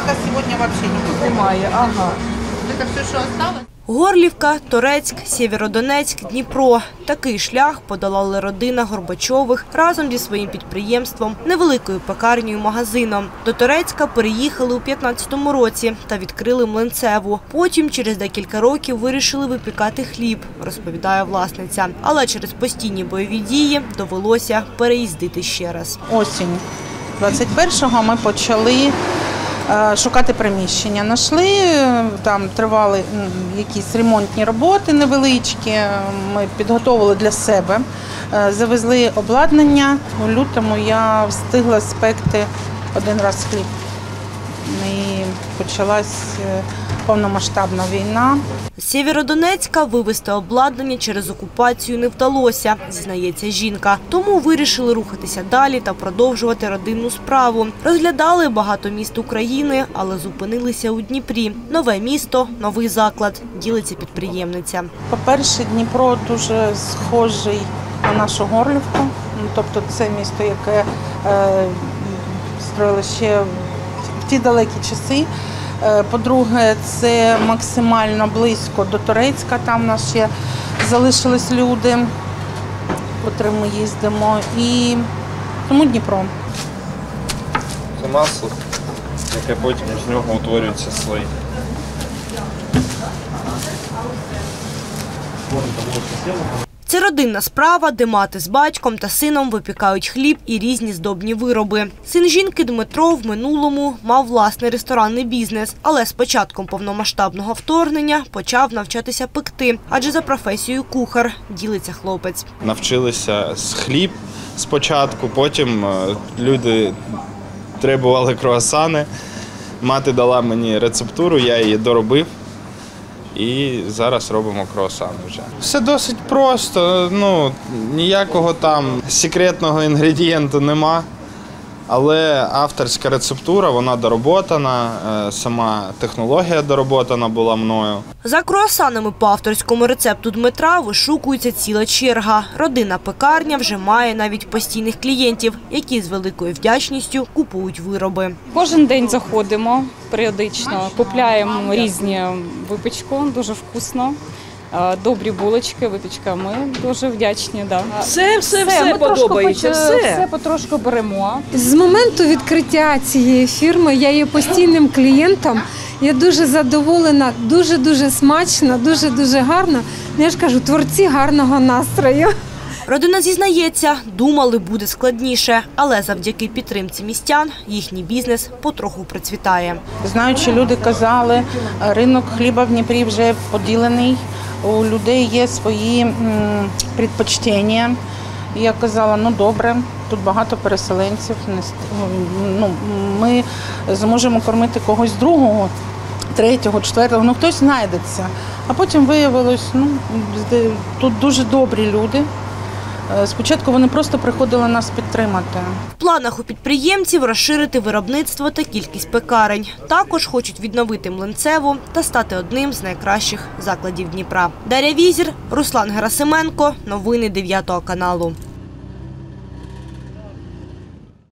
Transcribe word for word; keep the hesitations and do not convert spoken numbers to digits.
Пока сегодня вообще никого Немає, ага. Это все, что осталось? Горлівка, Торецьк, Сєвєродонецьк, Дніпро. Такий шлях подолала родина Горбачових разом зі своїм підприємством, невеликою пекарнею-магазином. До Торецька переїхали у п'ятнадцятому році та відкрили млинцеву. Потім через декілька років вирішили випікати хліб, розповідає власниця. Але через постійні бойові дії довелося переїздити ще раз. Осінь двадцять першого ми почали шукати приміщення. Нашли, там тривали якісь ремонтні роботи невеличкі, ми підготовили для себе, завезли обладнання. У лютому я встигла спекти один раз хліб. І почалась повномасштабна війна. З Сєвєродонецька вивезти обладнання через окупацію не вдалося, зізнається жінка. Тому вирішили рухатися далі та продовжувати родинну справу. Розглядали багато міст України, але зупинилися у Дніпрі. Нове місто, новий заклад, ділиться підприємниця. По-перше, Дніпро дуже схожий на нашу Горлівку. Тобто це місто, яке е, строїли ще в ті далекі часи. По-друге, це максимально близько до Торецька, там у нас ще залишились люди, котрим ми їздимо, і тому Дніпро. Це масло, яке потім з нього утворюються слої. Це родинна справа, де мати з батьком та сином випікають хліб і різні здобні вироби. Син жінки Дмитро в минулому мав власний ресторанний бізнес, але з початком повномасштабного вторгнення почав навчатися пекти, адже за професією кухар, ділиться хлопець. Навчилися з хліб спочатку, потім люди требували круасани. Мати дала мені рецептуру, я її доробив. І зараз робимо круасани вже. Все досить просто, ну, ніякого там секретного інгредієнту нема. Але авторська рецептура, вона дороботана, сама технологія дороботана була мною. За круасанами по авторському рецепту Дмитра вишукується ціла черга. Родинна пекарня вже має навіть постійних клієнтів, які з великою вдячністю купують вироби. Кожен день заходимо періодично, купуємо різні випічку, дуже вкусно. Добрі булочки, випічка, ми дуже вдячні. Да. Все, все, все, все подобається, все. все. Все потрошку беремо. З моменту відкриття цієї фірми я є постійним клієнтом. Я дуже задоволена, дуже-дуже смачно, дуже-дуже гарно. Я ж кажу, творці гарного настрою. Родина зізнається, думали, буде складніше, але завдяки підтримці містян їхній бізнес потроху процвітає. Знаючи, люди казали, ринок хліба в Дніпрі вже поділений, у людей є свої предпочтення. Я казала, ну добре, тут багато переселенців, ну, ми зможемо кормити когось другого, третього, четвертого, ну хтось знайдеться. А потім виявилось, ну, тут дуже добрі люди. Спочатку вони просто приходили нас підтримати. В планах у підприємців розширити виробництво та кількість пекарень. Також хочуть відновити млинцеву та стати одним з найкращих закладів Дніпра. Дар'я Візір, Руслан Герасименко. Новини дев'ятого каналу.